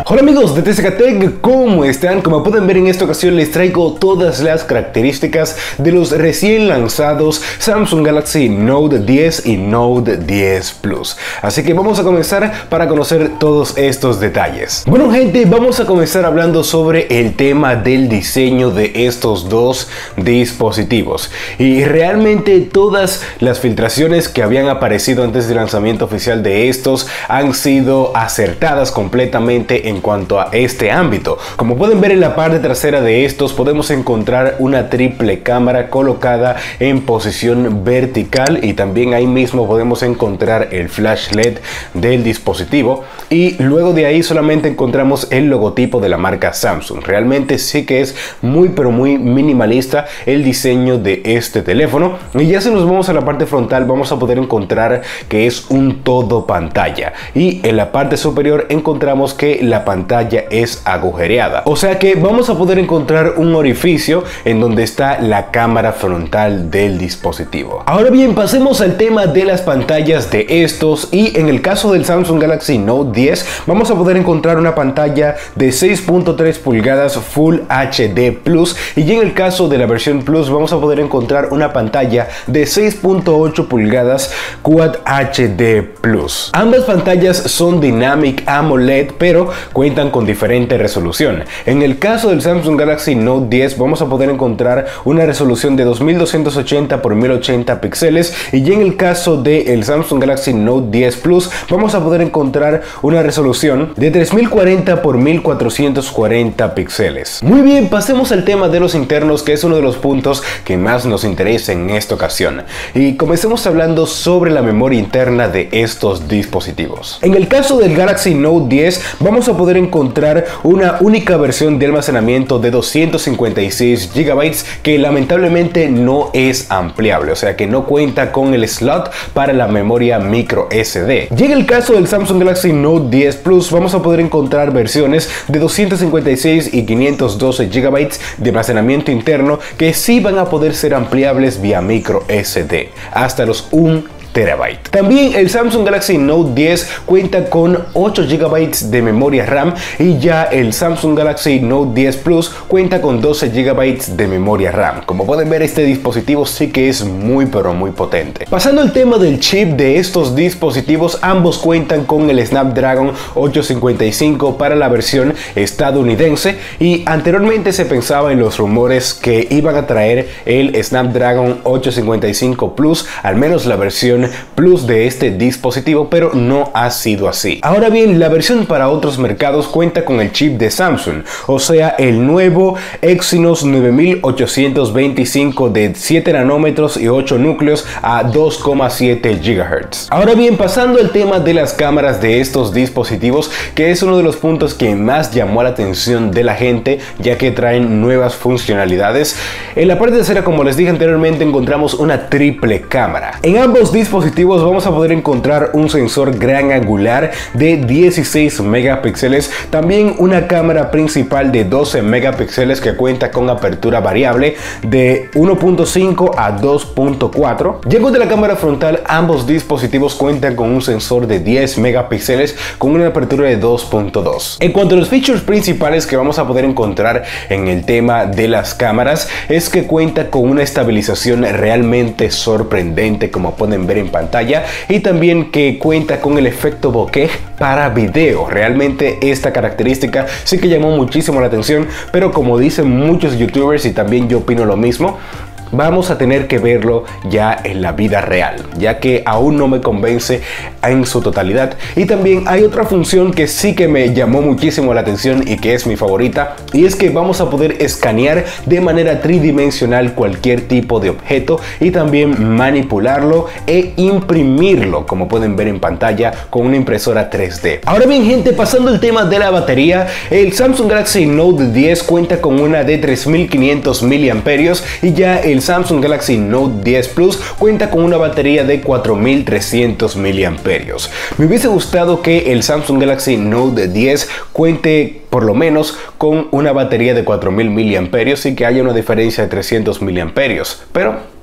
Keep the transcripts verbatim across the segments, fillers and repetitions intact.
Hola amigos de TZKTech, ¿cómo están? Como pueden ver, en esta ocasión les traigo todas las características de los recién lanzados Samsung Galaxy Note diez y Note diez Plus. Así que vamos a comenzar para conocer todos estos detalles. Bueno gente, vamos a comenzar hablando sobre el tema del diseño de estos dos dispositivos. Y realmente todas las filtraciones que habían aparecido antes del lanzamiento oficial de estos han sido acertadas completamente en cuanto a este ámbito. Como pueden ver, en la parte trasera de estos podemos encontrar una triple cámara colocada en posición vertical, y también ahí mismo podemos encontrar el flash L E D del dispositivo, y luego de ahí solamente encontramos el logotipo de la marca Samsung. Realmente sí que es muy pero muy minimalista el diseño de este teléfono. Y ya si nos vamos a la parte frontal, vamos a poder encontrar que es un todo pantalla, y en la parte superior encontramos que la pantalla es agujereada, o sea que vamos a poder encontrar un orificio en donde está la cámara frontal del dispositivo. Ahora bien, pasemos al tema de las pantallas de estos, y en el caso del Samsung Galaxy Note diez vamos a poder encontrar una pantalla de seis punto tres pulgadas Full H D Plus, y en el caso de la versión Plus vamos a poder encontrar una pantalla de seis punto ocho pulgadas Quad H D Plus. Ambas pantallas son Dynamic AMOLED, pero cuentan con diferente resolución. En el caso del Samsung Galaxy Note diez vamos a poder encontrar una resolución de dos mil doscientos ochenta por mil ochenta píxeles, y en el caso del Samsung Galaxy Note diez Plus vamos a poder encontrar una resolución de tres mil cuarenta por mil cuatrocientos cuarenta píxeles. Muy bien, pasemos al tema de los internos, que es uno de los puntos que más nos interesa en esta ocasión, y comencemos hablando sobre la memoria interna de estos dispositivos. En el caso del Galaxy Note diez vamos a poder encontrar una única versión de almacenamiento de doscientos cincuenta y seis gigabytes que lamentablemente no es ampliable, o sea que no cuenta con el slot para la memoria micro S D. Y en el caso del Samsung Galaxy Note diez Plus vamos a poder encontrar versiones de doscientos cincuenta y seis y quinientos doce gigabytes de almacenamiento interno que sí van a poder ser ampliables vía micro S D hasta los un terabyte. También el Samsung Galaxy Note diez cuenta con ocho gigabytes de memoria RAM, y ya el Samsung Galaxy Note diez Plus cuenta con doce gigabytes de memoria RAM. Como pueden ver, este dispositivo sí que es muy pero muy potente. Pasando al tema del chip de estos dispositivos, ambos cuentan con el Snapdragon ochocientos cincuenta y cinco para la versión estadounidense, y anteriormente se pensaba en los rumores que iban a traer el Snapdragon ochocientos cincuenta y cinco Plus, al menos la versión Plus de este dispositivo, pero no ha sido así. Ahora bien, la versión para otros mercados cuenta con el chip de Samsung, o sea el nuevo Exynos nueve mil ochocientos veinticinco de siete nanómetros y ocho núcleos a dos coma siete gigahertz. Ahora bien, pasando al tema de las cámaras de estos dispositivos, que es uno de los puntos que más llamó la atención de la gente, ya que traen nuevas funcionalidades. En la parte trasera, como les dije anteriormente, encontramos una triple cámara. En ambos dispositivos dispositivos vamos a poder encontrar un sensor gran angular de dieciséis megapíxeles, también una cámara principal de doce megapíxeles que cuenta con apertura variable de uno punto cinco a dos punto cuatro. Llegando de la cámara frontal, ambos dispositivos cuentan con un sensor de diez megapíxeles con una apertura de dos punto dos. En cuanto a los features principales que vamos a poder encontrar en el tema de las cámaras, es que cuenta con una estabilización realmente sorprendente, como pueden ver en pantalla, y también que cuenta con el efecto bokeh para video. Realmente esta característica sí que llamó muchísimo la atención, pero como dicen muchos youtubers, y también yo opino lo mismo, vamos a tener que verlo ya en la vida real, ya que aún no me convence en su totalidad. Y también hay otra función que sí que me llamó muchísimo la atención y que es mi favorita, y es que vamos a poder escanear de manera tridimensional cualquier tipo de objeto y también manipularlo e imprimirlo, como pueden ver en pantalla, con una impresora tres D. Ahora bien gente, pasando al tema de la batería, el Samsung Galaxy Note diez cuenta con una de tres mil quinientos miliamperios hora y ya el Samsung Galaxy Note diez Plus cuenta con una batería de cuatro mil trescientos miliamperios hora. Me hubiese gustado que el Samsung Galaxy Note diez cuente por lo menos con una batería de cuatro mil miliamperios hora y que haya una diferencia de trescientos miliamperios hora, pero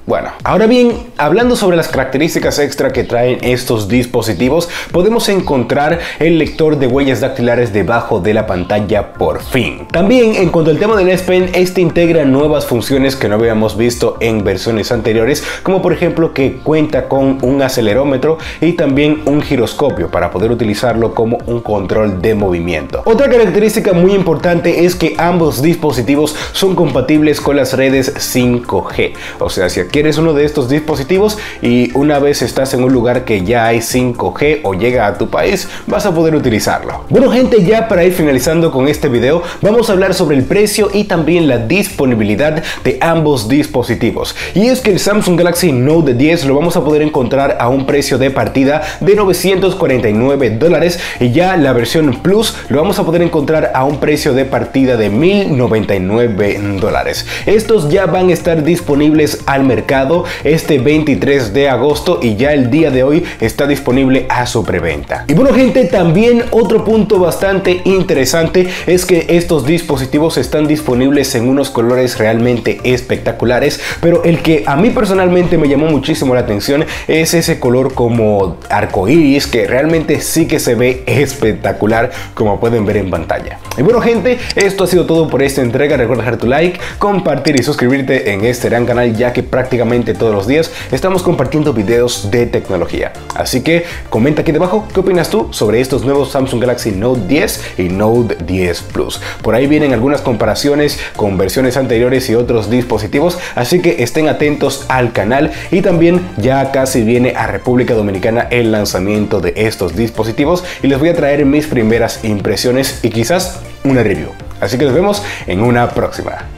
Bueno, ahora bien, hablando sobre las características extra que traen estos dispositivos, podemos encontrar el lector de huellas dactilares debajo de la pantalla por fin. También, en cuanto al tema del S Pen, este integra nuevas funciones que no habíamos visto en versiones anteriores, como por ejemplo que cuenta con un acelerómetro y también un giroscopio para poder utilizarlo como un control de movimiento. Otra característica muy importante es que ambos dispositivos son compatibles con las redes cinco G, o sea, si quieres uno de estos dispositivos y una vez estás en un lugar que ya hay cinco G o llega a tu país, vas a poder utilizarlo. Bueno gente, ya para ir finalizando con este video, vamos a hablar sobre el precio y también la disponibilidad de ambos dispositivos. Y es que el Samsung Galaxy Note diez lo vamos a poder encontrar a un precio de partida de novecientos cuarenta y nueve dólares y ya la versión Plus lo vamos a poder encontrar a un precio de partida de mil noventa y nueve dólares. Estos ya van a estar disponibles al mercado este veintitrés de agosto y ya el día de hoy está disponible a su preventa. Y bueno gente, también otro punto bastante interesante es que estos dispositivos están disponibles en unos colores realmente espectaculares, pero el que a mí personalmente me llamó muchísimo la atención es ese color como arcoíris, que realmente sí que se ve espectacular, como pueden ver en pantalla. Y bueno gente, esto ha sido todo por esta entrega. Recuerda dejar tu like, compartir y suscribirte en este gran canal, ya que prácticamente todos los días estamos compartiendo videos de tecnología. Así que comenta aquí debajo qué opinas tú sobre estos nuevos Samsung Galaxy Note diez y Note diez Plus. Por ahí vienen algunas comparaciones con versiones anteriores y otros dispositivos, así que estén atentos al canal. Y también ya casi viene a República Dominicana el lanzamiento de estos dispositivos y les voy a traer mis primeras impresiones y quizás una review. Así que nos vemos en una próxima.